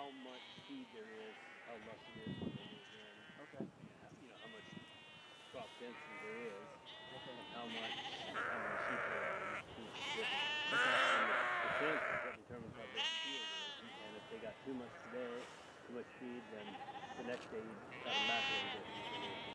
how much feed there is, how lucky it is when they move in. Okay. You know, how much crop density there is, Okay. and how many sheep there are in each feed is different. Okay. And the fence is what determines how big the field is. And if they got too much today, too much feed, then the next day you cut them back a little bit.